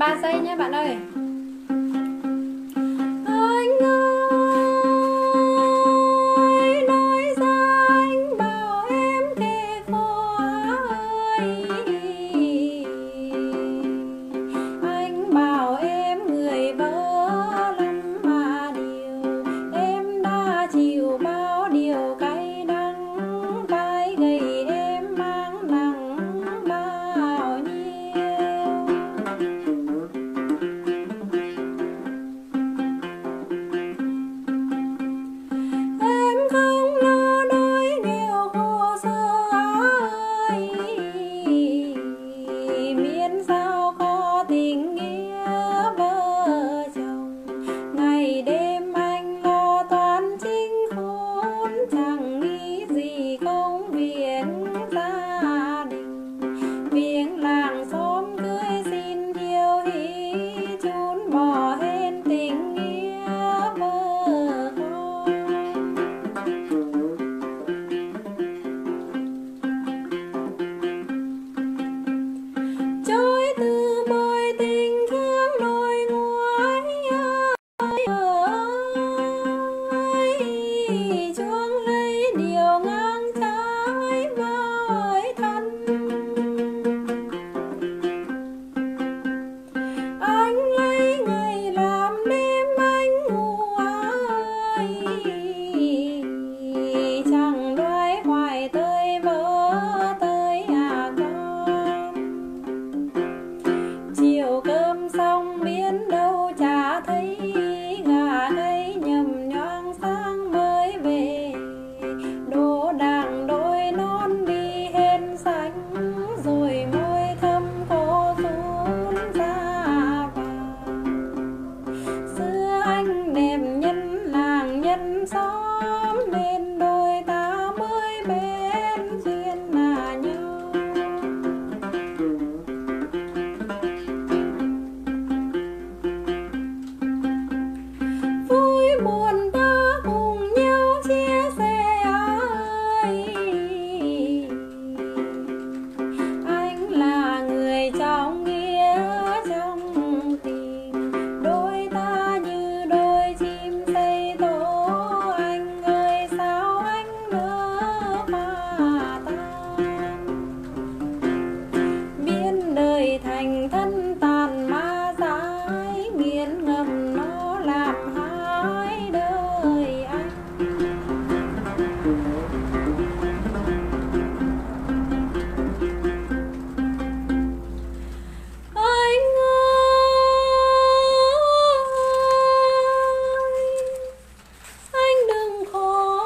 3 giây nhé bạn ơi. Anh ơi, nói ra anh bảo em kề khô ai. Anh bảo em người vỡ lắm mà điều em đã chịu bao điều cay đắng. Vai gầy em mang nặng bao nhiêu. Em không lo đói nghèo khổ sở ai, miễn sao có tình nghĩa vợ chồng. Ngày đêm anh lo toán chính khốn, chẳng nghĩ gì công việc gia đình. Viếng làng xóm cưới xin hiếu hỉ, chốn bỏ hết tình nghĩa vợ con. Trôi từ môi tình thương đôi ngói ơi, chuông lấy điều ngang trái với thân. Anh lấy ngày làm đêm anh ngủ ai, chẳng đoái hoài tới vỡ tới con. Chiều cơm xong biết đâu chả thấy gà gáy nhầm nhoáng sáng mới về. Đồ đàng đôi non đi hết xanh, rồi môi thơm cô rún ra vào. Xưa anh đẹp nhân làng nhân xóm, nên đôi ta mới bên duyên là nhau. Vui buồn ta cùng nhau chia sẻ ơi. Anh là người trong nghĩa trong tình, đôi ta như đôi chim xây tổ. Anh ơi sao anh nỡ mà tan, biến đời thành thân tàn ma dại, nghiến ngầm nó làm hại đời anh. Anh ơi, anh đừng khổ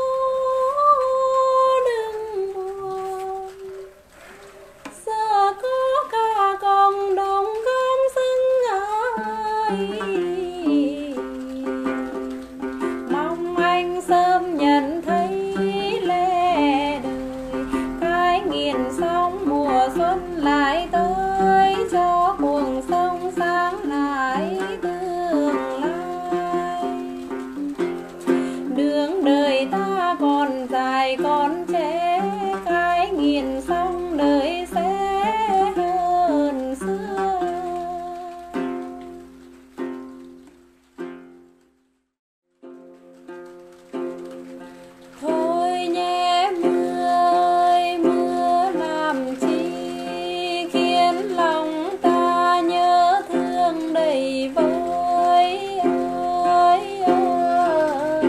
đừng buồn, giờ có cả cộng đồng công xứng ai. Mong anh sớm nhận thấy lẽ đời, cái nghiền xong mùa xuân lại tới, cho cuộc sống sáng lại tương lai. Đường đời ta còn dài còn trẻ, cái nghiền xong đời sẽ hơn xưa. Thôi nhé mưa ơi, mưa làm chi khiến lòng ta nhớ thương đầy vơi ơi ơi.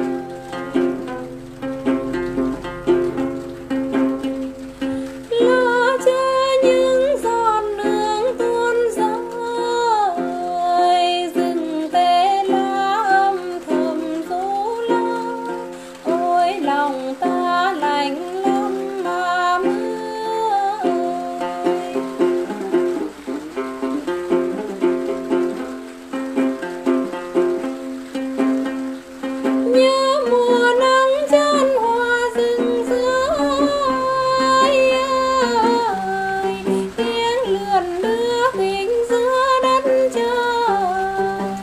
Lo cho những giọt nước tuôn rơi, rừng tê lá âm thầm rú la. Ôi lòng ta lạnh lắm mà mưa ơi. Nhớ mùa nắng chân hoa rừng rơi ơi, tiếng lượn đưa hình giữa đất trời.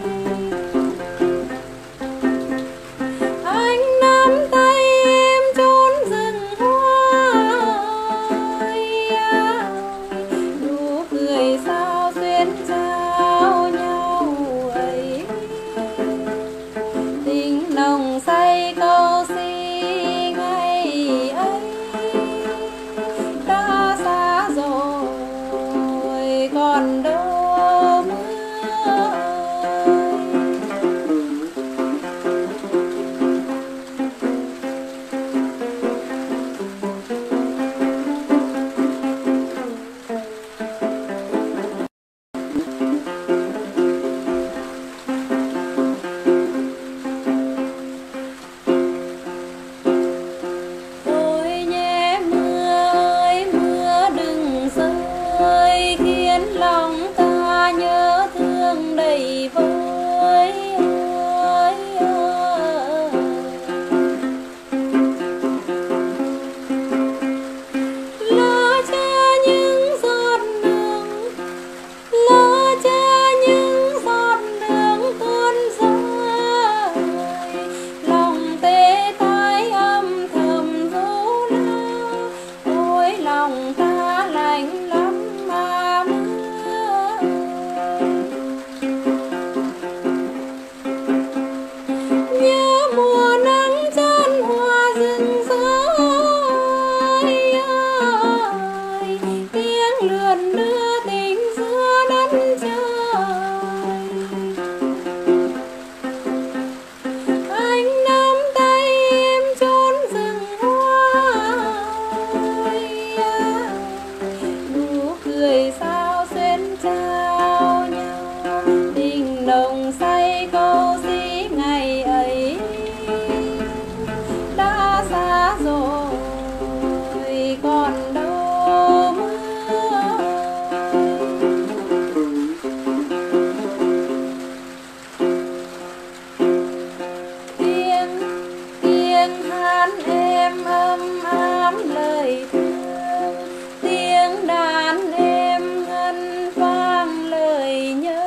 Anh nắm tay em chốn rừng hoa ơi, nụ cười sao xuyên trao mùa nắng chân hoa rừng rơi ơi, tiếng lượn đưa tình giữa đất trời. Anh nắm tay em trốn rừng hoa ơi, nụ cười sao xuyên trao nhau, tình nồng say câu dĩ ngày ấy đã xa rồi còn đâu mưa. Tiếng hát em ấm áp lời thương, tiếng đàn em ngân vang lời nhớ.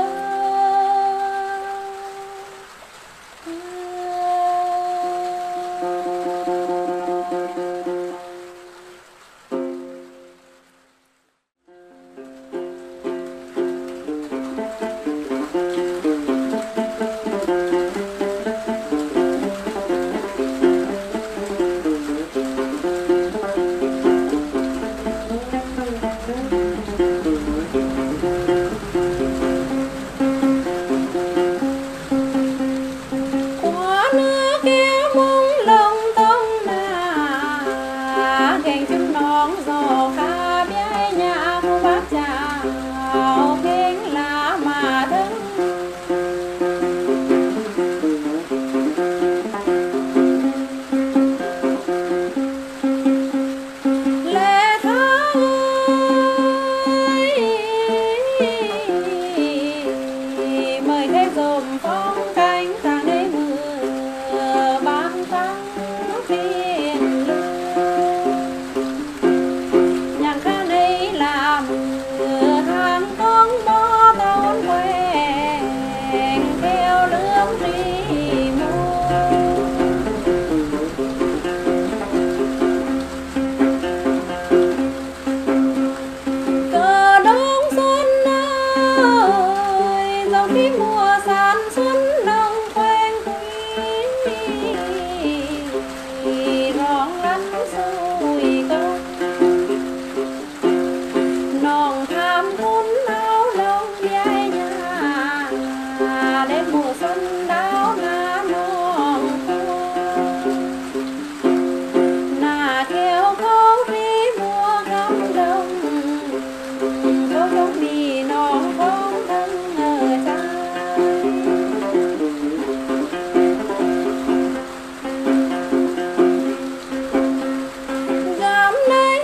Qua nước kia mông lông tông nà, gành chim nón giò kha bé nhà của bác chào kênh lá mà thân. Lệ thơ ơi, mời thêm dùm phong cánh tháng đây mưa ban trắng phiền lương. Nhạc ca này là mưa hàng con bó tốn quen theo lướm ri mô. Cờ đông xuân ơi, dòng khi mùa san xuân nồng quen quý, rong lăn xuôi công nòng tham thun áo lông bé nhà, đến mùa xuân đáo ngã nòng nà theo câu ri mùa gấm đông, câu đông đi non con thân ở trái. Gấm đấy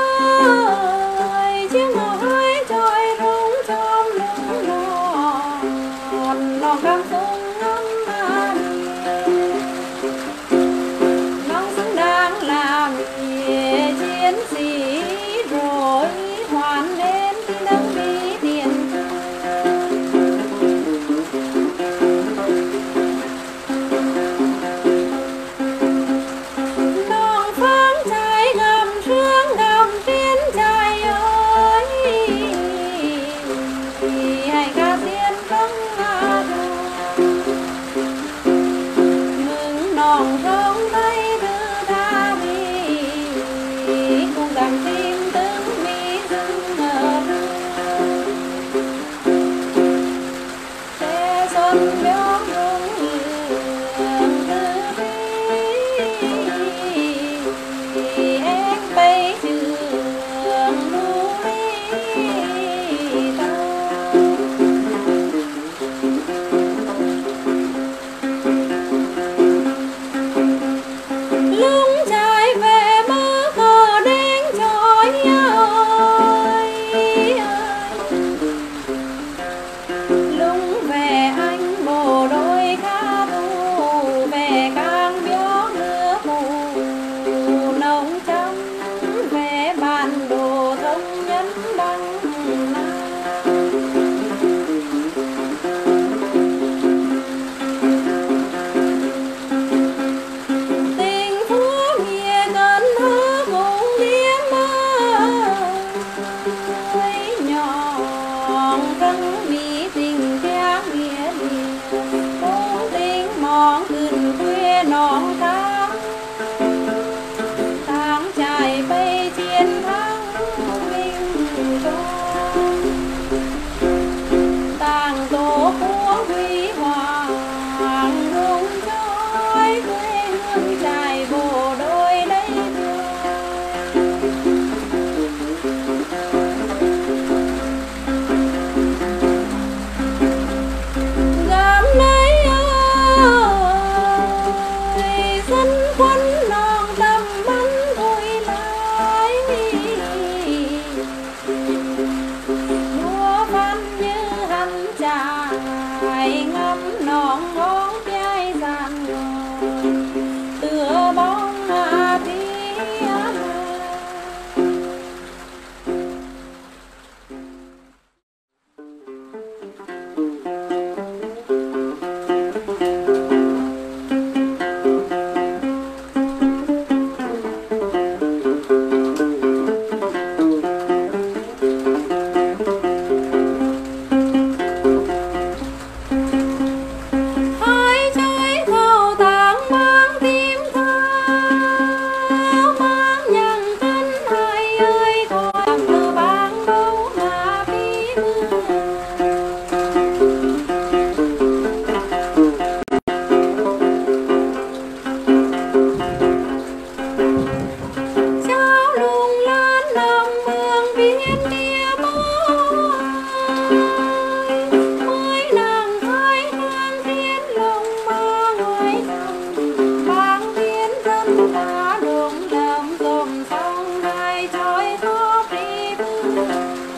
ơi, chiếc màu hai trôi rung trong lưng non non cam sung non tháng tháng trải bay chiến thắng vinh quang tàng tổ quốc huy hoàng hùng trói quê hương trải bộ đội lấy dám lấy ơi dân quân non tâm bắn vui lái múa văn như hắn trải ngắm non ngón piai giang ngời tựa bóng tiếng hãy chơi thâu tháng mang tim thao mang nhằng thân hai ơi còn từ bang đâu mà bí mưa cháu lùng lan nằm mương biên địa mơ mới nàng thái hang thiên lồng ba ngoài sông bang thiên dân ta đụng đầm dòng sông hai trói gió đi mưa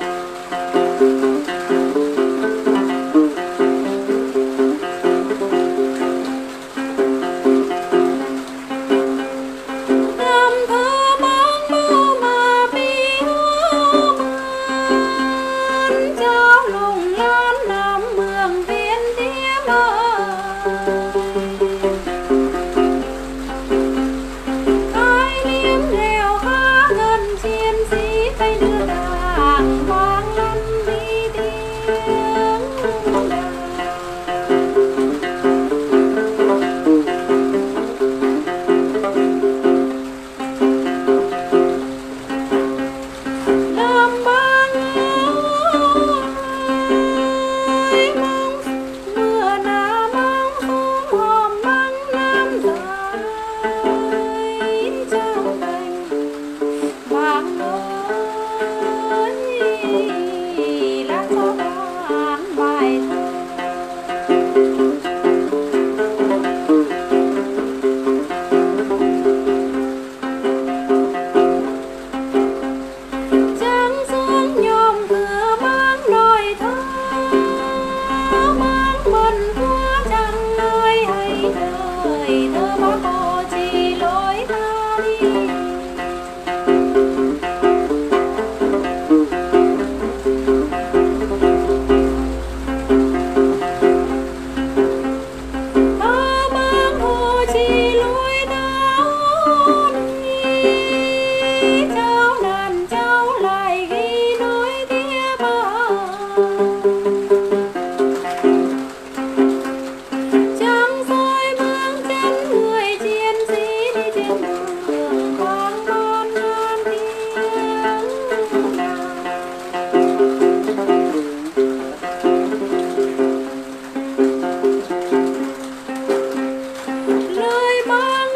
năm thơ mang mưu mà bi hữu mơn cháu lùng lan nằm mương viên tía mơ ai liếm reo khá ngân chiến sĩ tay đưa đàng vang lăn đi tiếng đàn làm bang ơi mong mưa nà mong xuống hòm măng nam dài trong cành bang ơi lá gió đàn bài thơ trắng xuống nhom cửa mang nồi thơ mang bần thua chẳng nơi hay đời thơ bác hồ chỉ lối ta đi thơ bác hồ chỉ lối ta đi cháu đàn cháu lại ghi nối tía bờ trắng soi bước chân người chiến sĩ đi trên đường vang non non tiếng đàn lời bang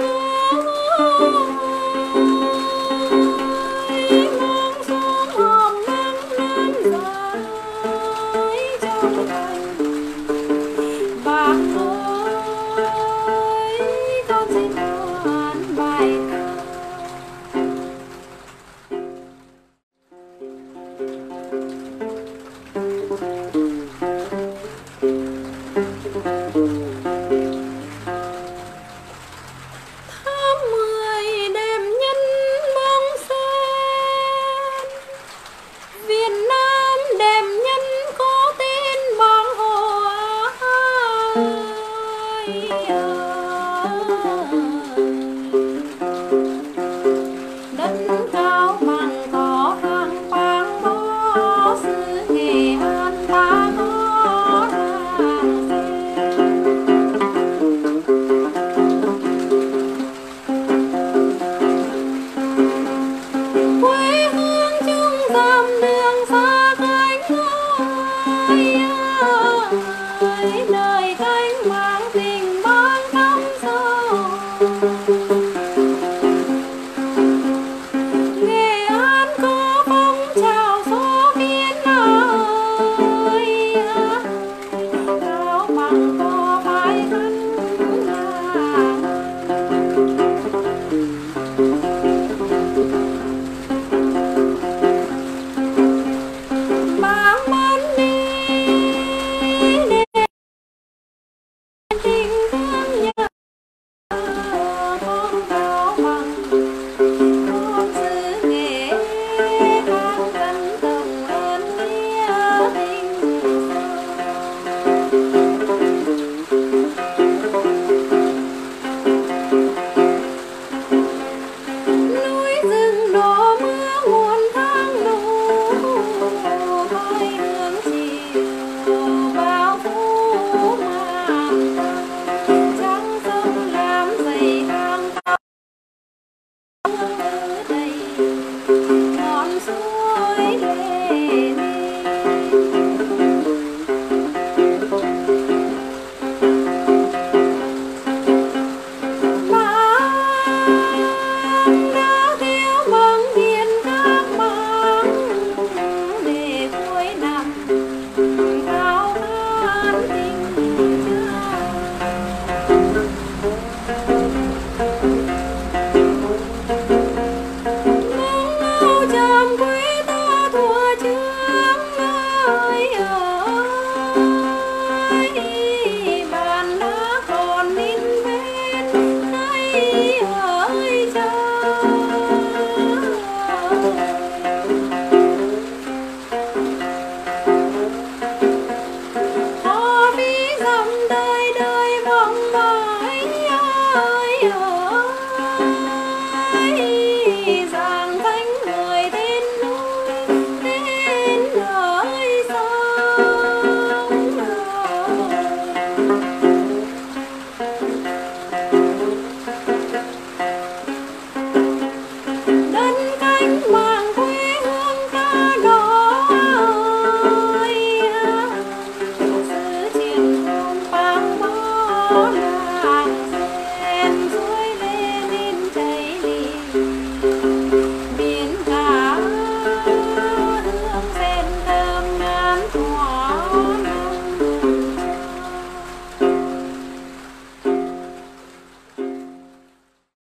ơi mang xuống hòm măng nam dài trong cành bang ơi con xin đoán bài thơ tháng 10 đêm nhân bóng sen Việt Nam đêm nhân có tên bang hồ ơi